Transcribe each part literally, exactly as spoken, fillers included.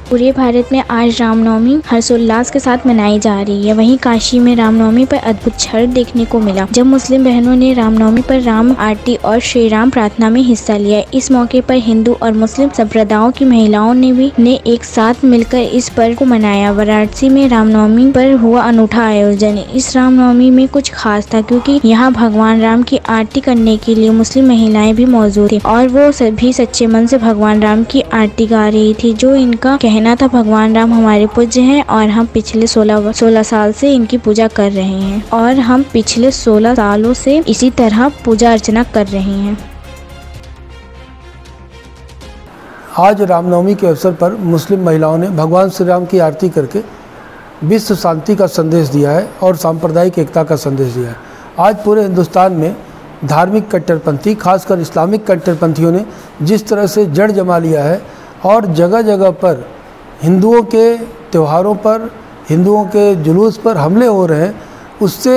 पूरे भारत में आज रामनवमी हर्षोल्लास के साथ मनाई जा रही है। वहीं काशी में रामनवमी पर अद्भुत क्षण देखने को मिला, जब मुस्लिम बहनों ने रामनवमी पर राम आरती और श्री राम प्रार्थना में हिस्सा लिया। इस मौके पर हिंदू और मुस्लिम संप्रदायों की महिलाओं ने भी ने एक साथ मिलकर इस पर्व को मनाया। वाराणसी में रामनवमी पर हुआ अनूठा आयोजन। इस रामनवमी में कुछ खास था, क्योंकि यहाँ भगवान राम की आरती करने के लिए मुस्लिम महिलाएं भी मौजूद थी और वो सभी सच्चे मन से भगवान राम की आरती गा रही थी। जो इनका कहना था, भगवान राम हमारे पूज्य हैं और हम पिछले सोलह सोलह साल से इनकी पूजा कर रहे हैं और हम पिछले सोलह सालों से इसी तरह पूजा अर्चना कर रहे हैं। आज रामनवमी के अवसर पर मुस्लिम महिलाओं ने भगवान श्री राम की आरती करके विश्व शांति का संदेश दिया है और सांप्रदायिक एकता का संदेश दिया है। आज पूरे हिंदुस्तान में धार्मिक कट्टरपंथी, खासकर इस्लामिक कट्टरपंथियों ने जिस तरह से जड़ जमा लिया है और जगह जगह पर हिंदुओं के त्योहारों पर, हिंदुओं के जुलूस पर हमले हो रहे हैं, उससे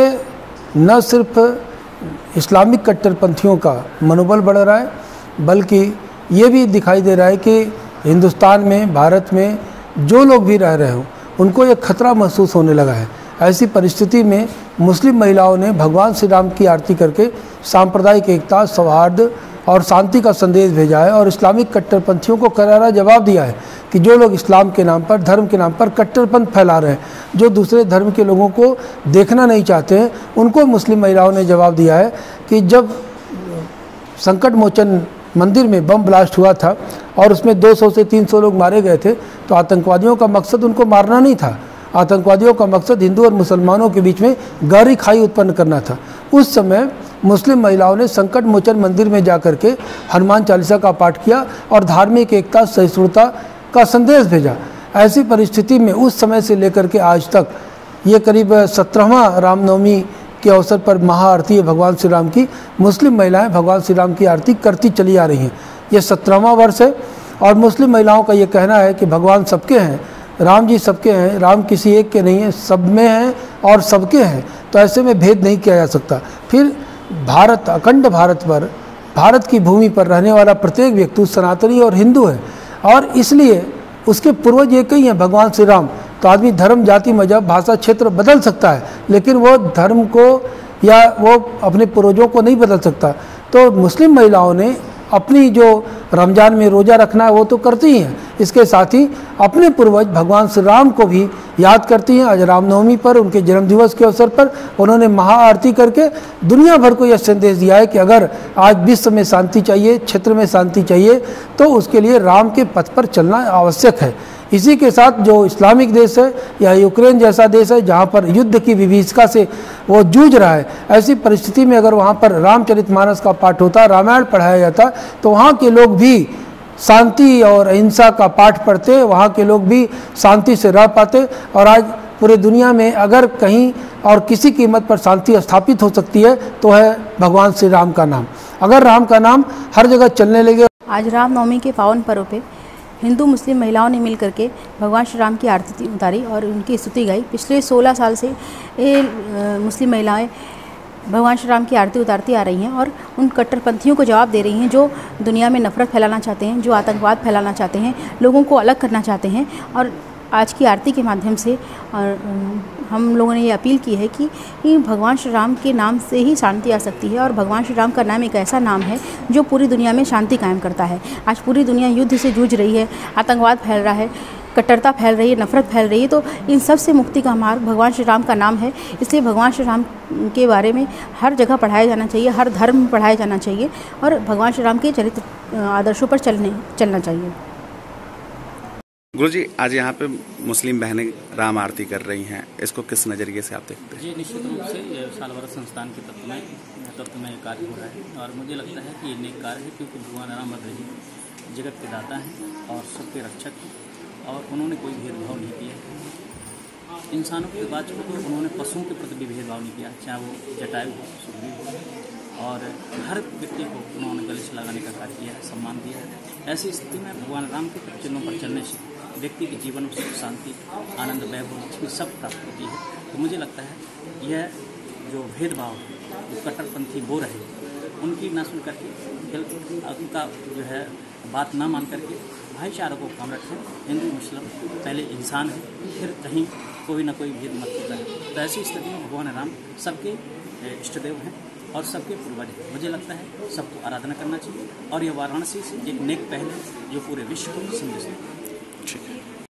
न सिर्फ इस्लामिक कट्टरपंथियों का मनोबल बढ़ रहा है, बल्कि ये भी दिखाई दे रहा है कि हिंदुस्तान में, भारत में जो लोग भी रह रहे हों उनको एक खतरा महसूस होने लगा है। ऐसी परिस्थिति में मुस्लिम महिलाओं ने भगवान श्री राम की आरती करके सांप्रदायिक एकता, सौहार्द और शांति का संदेश भेजा है और इस्लामिक कट्टरपंथियों को करारा जवाब दिया है कि जो लोग इस्लाम के नाम पर, धर्म के नाम पर कट्टरपंथ फैला रहे हैं, जो दूसरे धर्म के लोगों को देखना नहीं चाहते हैं, उनको मुस्लिम महिलाओं ने जवाब दिया है कि जब संकट मोचन मंदिर में बम ब्लास्ट हुआ था और उसमें दो सौ से तीन सौ लोग मारे गए थे, तो आतंकवादियों का मकसद उनको मारना नहीं था। आतंकवादियों का मकसद हिंदू और मुसलमानों के बीच में गहरी खाई उत्पन्न करना था। उस समय मुस्लिम महिलाओं ने संकट मोचन मंदिर में जाकर के हनुमान चालीसा का पाठ किया और धार्मिक एकता, सहिष्णुता का संदेश भेजा। ऐसी परिस्थिति में उस समय से लेकर के आज तक ये करीब सत्रहवां रामनवमी के अवसर पर महाआरती है भगवान श्री राम की। मुस्लिम महिलाएं भगवान श्री राम की आरती करती चली आ रही हैं। ये सत्रहवां वर्ष है और मुस्लिम महिलाओं का ये कहना है कि भगवान सबके हैं, राम जी सबके हैं, राम किसी एक के नहीं है, सब में हैं और सबके हैं, तो ऐसे में भेद नहीं किया जा सकता। फिर भारत, अखंड भारत पर, भारत की भूमि पर रहने वाला प्रत्येक व्यक्ति सनातनी और हिंदू है और इसलिए उसके पूर्वज एक ही हैं, भगवान श्री राम। तो आदमी धर्म, जाति, मजहब, भाषा, क्षेत्र बदल सकता है, लेकिन वो धर्म को या वो अपने पूर्वजों को नहीं बदल सकता। तो मुस्लिम महिलाओं ने अपनी जो रमज़ान में रोज़ा रखना है वो तो करती हैं, इसके साथ ही अपने पूर्वज भगवान श्री राम को भी याद करती हैं। आज रामनवमी पर, उनके जन्मदिवस के अवसर पर उन्होंने महाआरती करके दुनिया भर को यह संदेश दिया है कि अगर आज विश्व में शांति चाहिए, क्षेत्र में शांति चाहिए, तो उसके लिए राम के पथ पर चलना आवश्यक है। इसी के साथ जो इस्लामिक देश है या यूक्रेन जैसा देश है जहाँ पर युद्ध की विभीषिका से वो जूझ रहा है, ऐसी परिस्थिति में अगर वहाँ पर रामचरितमानस का पाठ होता, रामायण पढ़ाया जाता, तो वहाँ के लोग भी शांति और अहिंसा का पाठ पढ़ते, वहाँ के लोग भी शांति से रह पाते। और आज पूरे दुनिया में अगर कहीं और किसी कीमत पर शांति स्थापित हो सकती है तो है भगवान श्री राम का नाम। अगर राम का नाम हर जगह चलने लगे। आज रामनवमी के पावन पर्व पे हिंदू मुस्लिम महिलाओं ने मिलकर के भगवान श्री राम की आरती उतारी और उनकी स्तुति गाई। पिछले सोलह साल से ये मुस्लिम महिलाएं भगवान श्री राम की आरती उतारती आ रही हैं और उन कट्टरपंथियों को जवाब दे रही हैं जो दुनिया में नफरत फैलाना चाहते हैं, जो आतंकवाद फैलाना चाहते हैं, लोगों को अलग करना चाहते हैं। और आज की आरती के माध्यम से और हम लोगों ने ये अपील की है कि भगवान श्री राम के नाम से ही शांति आ सकती है और भगवान श्री राम का नाम एक ऐसा नाम है जो पूरी दुनिया में शांति कायम करता है। आज पूरी दुनिया युद्ध से जूझ रही है, आतंकवाद फैल रहा है, कट्टरता फैल रही है, नफरत फैल रही है, तो इन सब से मुक्ति का मार्ग भगवान श्री राम का नाम है। इसलिए भगवान श्री राम के बारे में हर जगह पढ़ाया जाना चाहिए, हर धर्म में पढ़ाया जाना चाहिए और भगवान श्री राम के चरित्र आदर्शों पर चलने चलना चाहिए। गुरुजी, आज यहाँ पे मुस्लिम बहनें राम आरती कर रही हैं, इसको किस नज़रिए से आप देखते हैं? जी, निश्चित रूप से ये सालभर संस्थान के तत्व में तत्व में कार्य हो रहा है और मुझे लगता है कि ये नेक कार्य है, क्योंकि भगवान राम जी जगत के दाता हैं और सबके रक्षक हैं और उन्होंने कोई भेदभाव नहीं किया। इंसानों के बाद को तो उन्होंने पशुओं के प्रति भी भेदभाव नहीं किया, चाहे वो जटायु हो, सुग्रीव हो, और हर व्यक्ति को उन्होंने गले से लगाने का कार्य किया है, सम्मान दिया है। ऐसी स्थिति में भगवान राम के चिन्हों पर चलने से व्यक्ति के जीवन में सुख, शांति, आनंद, वैभव, लक्ष्मी सब प्राप्त होती है। तो मुझे लगता है यह जो भेदभाव जो कट्टरपंथी वो रहे उनकी ना सुन करके, उनका जो है बात ना मान करके भाईचारा को काम रखें। हिंदू मुस्लिम पहले इंसान है, फिर कहीं कोई ना कोई भेद मत होता है। तो ऐसी स्थिति में भगवान राम सबके इष्टदेव हैं और सबके पूर्वज हैं। मुझे लगता है सबको आराधना करना चाहिए और यह वाराणसी से एक नेक पहल है जो पूरे विश्व को संदेश देती है।